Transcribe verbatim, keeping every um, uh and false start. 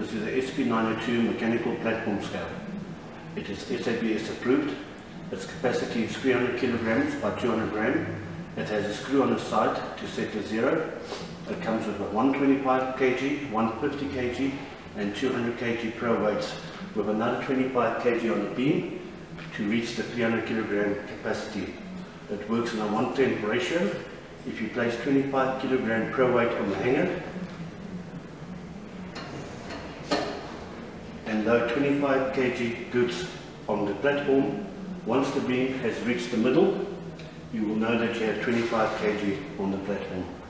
This is a S P nine oh two mechanical platform scale. It is S A B S approved. Its capacity is three hundred kilograms by two hundred gram. It has a screw on the side to set to zero. It comes with a one hundred twenty-five kilograms, one hundred fifty kilograms and two hundred kilograms pro weights with another twenty-five kilograms on the beam to reach the three hundred kilogram capacity. It works in a one to ten ratio. If you place twenty-five kilogram pro weight on the hanger and load twenty-five kilograms goods on the platform, once the beam has reached the middle, you will know that you have twenty-five kilograms on the platform.